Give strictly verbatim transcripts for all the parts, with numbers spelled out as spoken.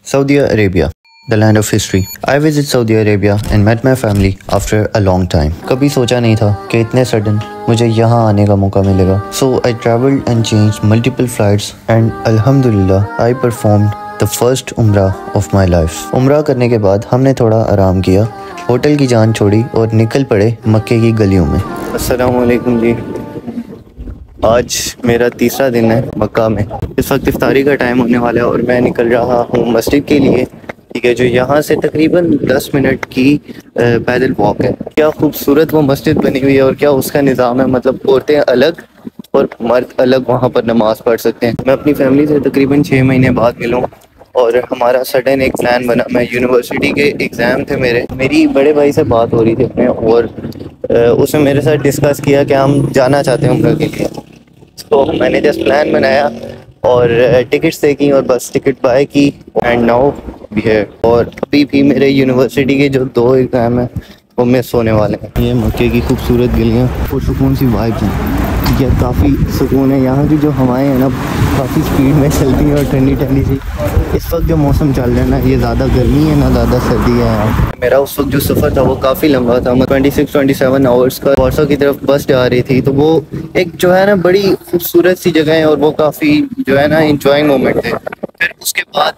Saudi Arabia, the land of history. I visited Saudi Arabia and met my family after a long time. कभी सोचा नहीं था कि इतने सडन मुझे यहाँ आने का मौका मिलेगा. So I traveled and changed multiple flights and Alhamdulillah I performed the first umrah of my life. उम्रा करने के बाद हमने थोड़ा आराम किया, होटल की जान छोड़ी और निकल पड़े मक्के की गलियों में. अस्सलाम वालेकुम जी. आज मेरा तीसरा दिन है मक्का में. इस वक्त इफ्तारी का टाइम होने वाला है और मैं निकल रहा हूँ मस्जिद के लिए. ठीक है, जो यहाँ से तकरीबन दस मिनट की पैदल वॉक है. क्या खूबसूरत वो मस्जिद बनी हुई है और क्या उसका निज़ाम है. मतलब औरतें अलग और मर्द अलग वहाँ पर नमाज पढ़ सकते हैं. मैं अपनी फैमिली से तकरीबन छः महीने बाद मिलूँ और हमारा सडन एक प्लान बना. मैं यूनिवर्सिटी के एग्ज़ाम थे मेरे मेरी बड़े भाई से बात हो रही थी अपने और उसने मेरे साथ डिस्कस किया कि हम जाना चाहते हैं उम्र के लिए. तो मैंने जस्ट प्लान बनाया और टिकट्स देखी और बस टिकट बाय की एंड नाउ वी हियर. और अभी भी मेरे यूनिवर्सिटी के जो दो एग्ज़ाम हैं वो मिस होने वाले हैं. ये मक्के की खूबसूरत गलियाँ और सुकून सी वाइब्स हैं. ये काफ़ी सुकून है. यहाँ की जो हवाएं हैं ना काफ़ी स्पीड में चलती हैं और ठंडी ठंडी सी. इस वक्त जो मौसम चल रहा है ना, ये ज़्यादा गर्मी है ना ज़्यादा सर्दी है यहाँ. मेरा उस वक्त जो सफ़र था वो काफ़ी लंबा था. मैं twenty six twenty seven hours का वारसा की तरफ बस जा रही थी. तो वो एक जो है ना बड़ी खूबसूरत सी जगह है और वो काफ़ी जो है ना इंजॉइंग मोमेंट थे. फिर उसके बाद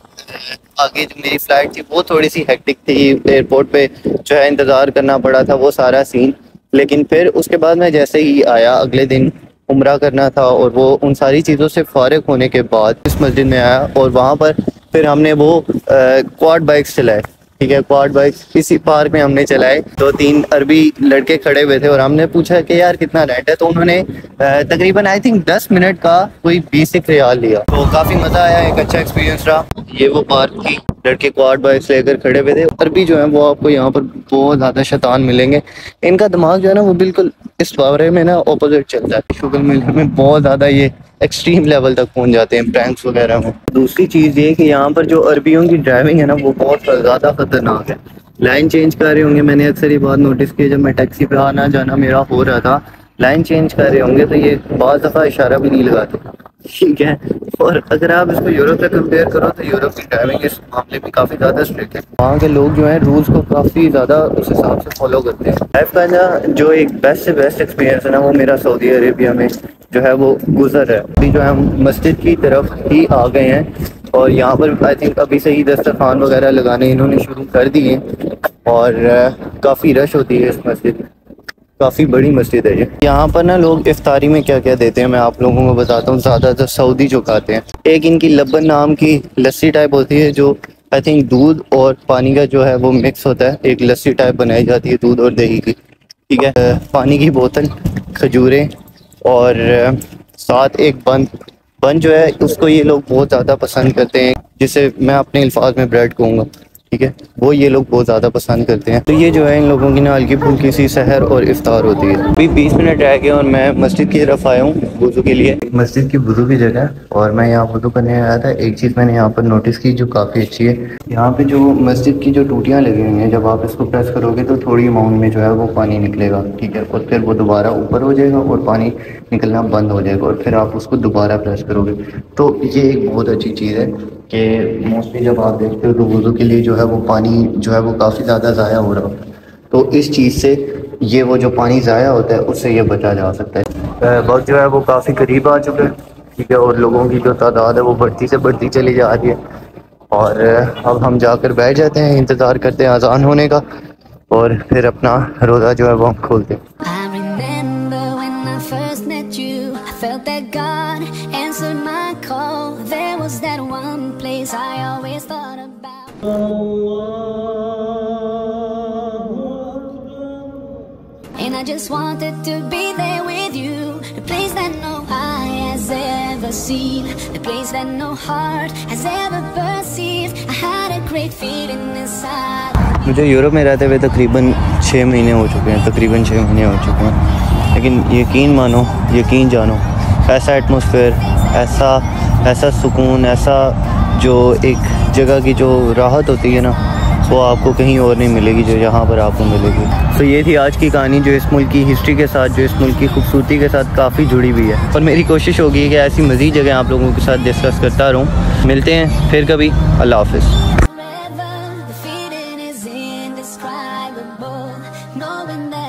आगे जो मेरी फ़्लाइट थी वो थोड़ी सी हेक्टिक थी. एयरपोर्ट पे जो है इंतज़ार करना पड़ा था, वो सारा सीन. लेकिन फिर उसके बाद मैं जैसे ही आया, अगले दिन उम्रा करना था और वो उन सारी चीज़ों से फारिग होने के बाद इस मस्जिद में आया और वहाँ पर फिर हमने वो क्वाड बाइक्स चलाए. ठीक है, क्वाड बाइक्स इसी पार्क में हमने चलाए. दो तीन अरबी लड़के खड़े हुए थे और हमने पूछा कि यार कितना रेंट है. तो उन्होंने तकरीबन आई थिंक दस मिनट का कोई बीस एक रियाल लिया. तो काफ़ी मज़ा आया, एक अच्छा एक्सपीरियंस रहा. ये वो पार्क थी, लड़के क्वाड बाइक्स लेकर खड़े हुए थे. अरबी जो है वो आपको यहाँ पर बहुत ज़्यादा शैतान मिलेंगे. इनका दिमाग जो है ना वो बिल्कुल इस बारे में ना ऑपोजिट चलता है. शुगर मिलने में बहुत ज़्यादा ये एक्सट्रीम लेवल तक पहुंच जाते हैं प्रैंक्स वगैरह में. दूसरी चीज़ ये कि यहाँ पर जो अरबियों की ड्राइविंग है ना वो बहुत ज़्यादा ख़तरनाक है. लाइन चेंज कर रहे होंगे, मैंने अक्सर ये बात नोटिस की जब मैं टैक्सी पे आना जाना मेरा हो रहा था. लाइन चेंज कर रहे होंगे तो ये बहुत दफ़ा इशारा भी नहीं लगाते. ठीक है, और अगर आप इसको यूरोप से कंपेयर करो तो यूरोप की ड्राइविंग इस मामले में काफ़ी ज़्यादा स्ट्रिक्ट है. वहाँ के लोग जो हैं रूल्स को काफ़ी ज़्यादा उस हिसाब से फॉलो करते हैं. लाइफ का ना जो एक बेस्ट से बेस्ट एक्सपीरियंस है ना वो मेरा सऊदी अरेबिया में जो है वो गुजर है. अभी जो है हम मस्जिद की तरफ ही आ गए हैं और यहाँ पर आई थिंक अभी से ही दस्तरखान वगैरह लगाने इन्होंने शुरू कर दिए और काफ़ी रश होती है इस मस्जिद में. काफ़ी बड़ी मस्जिद है ये. यहाँ पर ना लोग इफ्तारी में क्या क्या देते हैं मैं आप लोगों को बताता हूँ. ज़्यादातर सऊदी जो खाते हैं, एक इनकी लब्बन नाम की लस्सी टाइप होती है जो आई थिंक दूध और पानी का जो है वो मिक्स होता है. एक लस्सी टाइप बनाई जाती है दूध और दही की. ठीक है, पानी की बोतल, खजूरें और साथ एक बंद बंद जो है उसको ये लोग बहुत ज़्यादा पसंद करते हैं, जिसे मैं अपने अल्फाज में ब्रेड कहूँगा. ठीक है, वो ये लोग बहुत ज़्यादा पसंद करते हैं. तो ये जो है इन लोगों की ना हल्की फुल्की सी सहर और इफ्तार होती है. अभी बीस मिनट रह गए और मैं मस्जिद की तरफ आया हूँ वुज़ू के लिए. मस्जिद की वुज़ू की जगह और मैं यहाँ वुज़ू करने आया था. एक चीज़ मैंने यहाँ पर नोटिस की जो काफ़ी अच्छी है, यहाँ पे जो मस्जिद की जो टूटियाँ लगी हुई हैं, जब आप इसको प्रेस करोगे तो थोड़ी अमाउंट में जो है वो पानी निकलेगा. ठीक है, और फिर वो दोबारा ऊपर हो जाएगा और पानी निकलना बंद हो जाएगा और फिर आप उसको दोबारा प्रेस करोगे. तो ये एक बहुत अच्छी चीज़ है कि मोस्टली जब आप देखते हो तो वुज़ू के लिए जो है वो पानी जो है वो काफ़ी ज़्यादा ज़ाया हो रहा है. तो इस चीज़ से ये वो जो पानी ज़ाया होता है उससे ये बचा जा सकता है. वक्त जो है वो काफ़ी करीब आ चुका है. ठीक है, और लोगों की जो तादाद है वो बढ़ती से बढ़ती चली जा रही है और अब हम जाकर बैठ जाते हैं, इंतज़ार करते हैं अज़ान होने का और फिर अपना रोज़ा जो है वो हम खोलते हैं. Felt that God answered my call. There was that one place I always thought about. And I just wanted to be there with you. The place that no eye has ever seen. The place that no heart has ever perceived. I had a great feeling inside. मुझे Europe में रहते हुए तकरीबन छः महीने हो चुके हैं तकरीबन छः महीने हो चुके हैं लेकिन यकीन मानो यकीन जानो ऐसा एटमॉस्फेयर, ऐसा ऐसा सुकून, ऐसा जो एक जगह की जो राहत होती है ना वो आपको कहीं और नहीं मिलेगी जो यहाँ पर आपको मिलेगी। तो ये थी आज की कहानी जो इस मुल्क की हिस्ट्री के साथ, जो इस मुल्क की खूबसूरती के साथ काफ़ी जुड़ी हुई है। और मेरी कोशिश होगी कि ऐसी मज़ीद जगह आप लोगों के साथ डिस्कस करता रहूँ। मिलते हैं फिर कभी। अल्लाह हाफ़िज़। The feeling is indescribable, knowing that